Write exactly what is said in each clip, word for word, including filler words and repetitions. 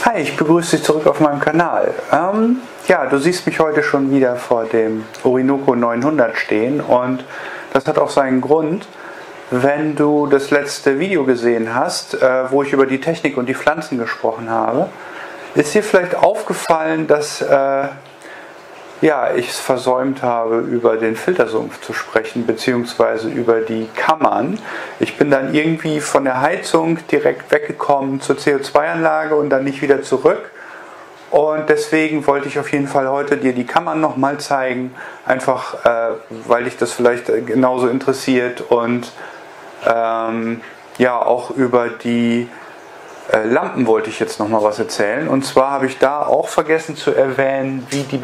Hi, ich begrüße dich zurück auf meinem Kanal. Ähm, ja, du siehst mich heute schon wieder vor dem Orinoco neunhundert stehen und das hat auch seinen Grund. Wenn du das letzte Video gesehen hast, äh, wo ich über die Technik und die Pflanzen gesprochen habe, ist dir vielleicht aufgefallen, dass äh, ja, ich es versäumt habe, über den Filtersumpf zu sprechen, beziehungsweise über die Kammern. Ich bin dann irgendwie von der Heizung direkt weggekommen zur C O zwei Anlage und dann nicht wieder zurück. Und deswegen wollte ich auf jeden Fall heute dir die Kammern nochmal zeigen, einfach äh, weil dich das vielleicht genauso interessiert und ähm, ja, auch über die Lampen wollte ich jetzt noch mal was erzählen. Und zwar habe ich da auch vergessen zu erwähnen, wie die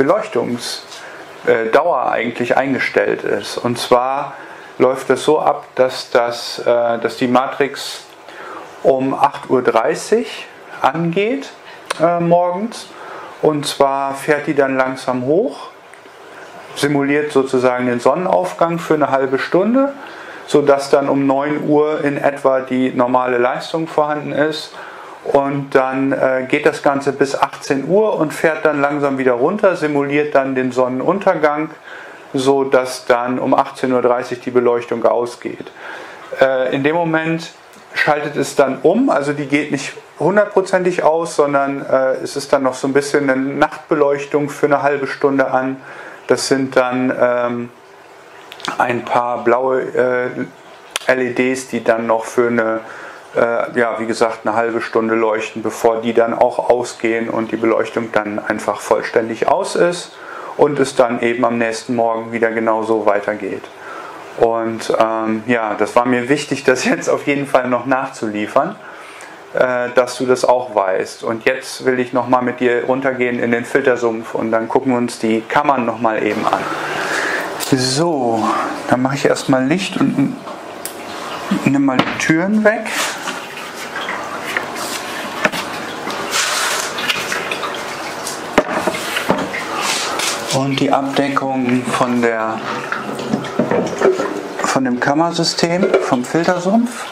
Beleuchtungsdauer eigentlich eingestellt ist. Und zwar läuft das so ab, dass, das, dass die Matrix um acht Uhr dreißig angeht äh, morgens. Und zwar fährt die dann langsam hoch, simuliert sozusagen den Sonnenaufgang für eine halbe Stunde, sodass dann um neun Uhr in etwa die normale Leistung vorhanden ist. Und dann äh, geht das Ganze bis achtzehn Uhr und fährt dann langsam wieder runter, simuliert dann den Sonnenuntergang, so dass dann um achtzehn Uhr dreißig die Beleuchtung ausgeht. Äh, in dem Moment schaltet es dann um, also die geht nicht hundertprozentig aus, sondern äh, es ist dann noch so ein bisschen eine Nachtbeleuchtung für eine halbe Stunde an. Das sind dann ähm, ein paar blaue äh, L E Ds, die dann noch für eine Äh, ja, wie gesagt, eine halbe Stunde leuchten, bevor die dann auch ausgehen und die Beleuchtung dann einfach vollständig aus ist und es dann eben am nächsten Morgen wieder genauso weitergeht. Und ähm, ja, das war mir wichtig, das jetzt auf jeden Fall noch nachzuliefern, äh, dass du das auch weißt. Und jetzt will ich nochmal mit dir runtergehen in den Filtersumpf und dann gucken wir uns die Kammern nochmal eben an. So, dann mache ich erstmal Licht und nimm mal die Türen weg. Und die Abdeckung von, der, von dem Kammersystem, vom Filtersumpf.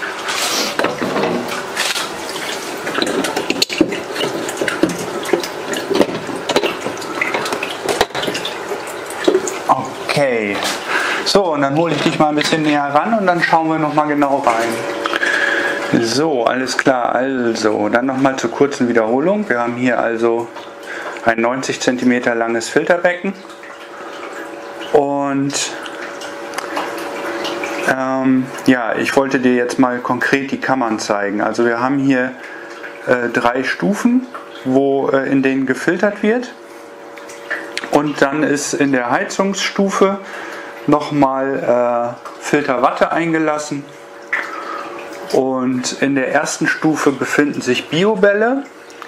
Okay. So, und dann hole ich dich mal ein bisschen näher ran und dann schauen wir nochmal genau rein. So, alles klar. Also, dann nochmal zur kurzen Wiederholung. Wir haben hier also ein neunzig Zentimeter langes Filterbecken und ähm, ja, ich wollte dir jetzt mal konkret die Kammern zeigen. Also wir haben hier äh, drei Stufen, wo äh, in denen gefiltert wird, und dann ist in der Heizungsstufe nochmal äh, Filterwatte eingelassen, und in der ersten Stufe befinden sich Biobälle,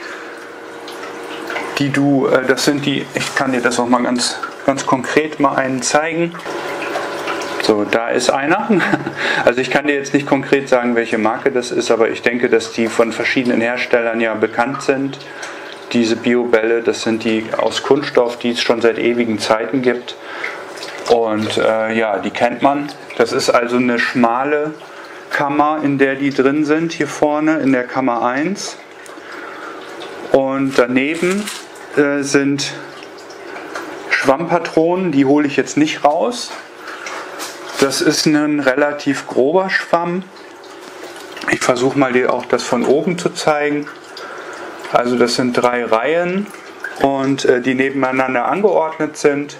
die du, äh, das sind die, ich kann dir das auch mal ganz, ganz konkret mal einen zeigen. So, da ist einer. Also ich kann dir jetzt nicht konkret sagen, welche Marke das ist, aber ich denke, dass die von verschiedenen Herstellern ja bekannt sind. Diese Biobälle, das sind die aus Kunststoff, die es schon seit ewigen Zeiten gibt. Und äh, ja, die kennt man. Das ist also eine schmale Kammer, in der die drin sind, hier vorne in der Kammer eins. Und daneben äh, sind Schwammpatronen, die hole ich jetzt nicht raus. Das ist ein relativ grober Schwamm. Ich versuche mal dir auch das von oben zu zeigen. Also das sind drei Reihen und äh, die nebeneinander angeordnet sind.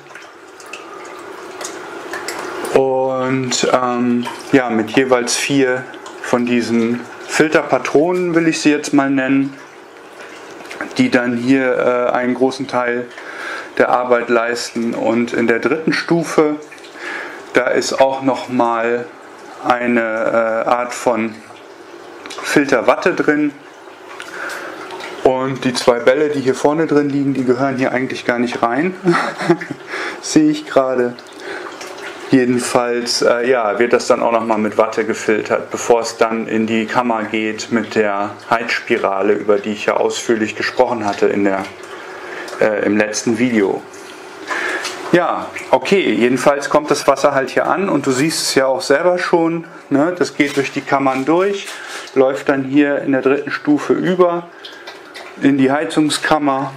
Und ähm, ja, mit jeweils vier von diesen Filterpatronen, will ich sie jetzt mal nennen, die dann hier äh, einen großen Teil der Arbeit leisten. Und in der dritten Stufe, da ist auch nochmal eine äh, Art von Filterwatte drin. Und die zwei Bälle, die hier vorne drin liegen, die gehören hier eigentlich gar nicht rein. Sehe ich gerade. Jedenfalls äh, ja, wird das dann auch nochmal mit Watte gefiltert, bevor es dann in die Kammer geht mit der Heizspirale, über die ich ja ausführlich gesprochen hatte in der, äh, im letzten Video. Ja, okay, jedenfalls kommt das Wasser halt hier an und du siehst es ja auch selber schon, ne? Das geht durch die Kammern durch, läuft dann hier in der dritten Stufe über, in die Heizungskammer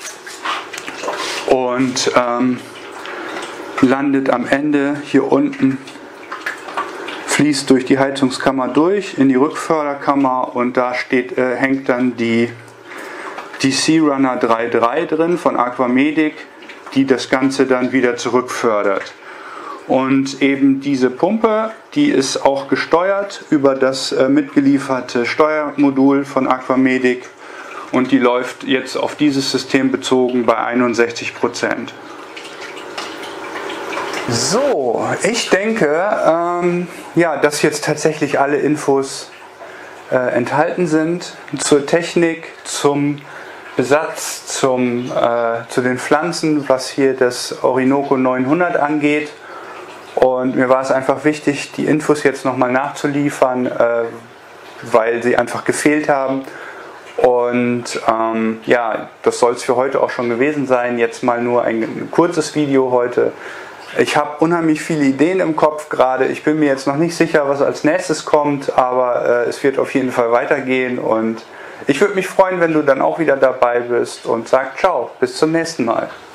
und ähm, landet am Ende hier unten, fließt durch die Heizungskammer durch in die Rückförderkammer und da steht, äh, hängt dann die, die Sea-Runner drei Punkt drei drin von Aquamedic, die das Ganze dann wieder zurückfördert. Und eben diese Pumpe, die ist auch gesteuert über das äh, mitgelieferte Steuermodul von Aquamedic und die läuft jetzt auf dieses System bezogen bei einundsechzig Prozent. So, ich denke, ähm, ja, dass jetzt tatsächlich alle Infos äh, enthalten sind zur Technik, zum Besatz, zum, äh, zu den Pflanzen, was hier das Orinoco neunhundert angeht. Und mir war es einfach wichtig, die Infos jetzt nochmal nachzuliefern, äh, weil sie einfach gefehlt haben. Und ähm, ja, das soll es für heute auch schon gewesen sein. Jetzt mal nur ein, ein kurzes Video heute. Ich habe unheimlich viele Ideen im Kopf gerade. Ich bin mir jetzt noch nicht sicher, was als nächstes kommt, aber äh, es wird auf jeden Fall weitergehen. Und ich würde mich freuen, wenn du dann auch wieder dabei bist und sag ciao, bis zum nächsten Mal.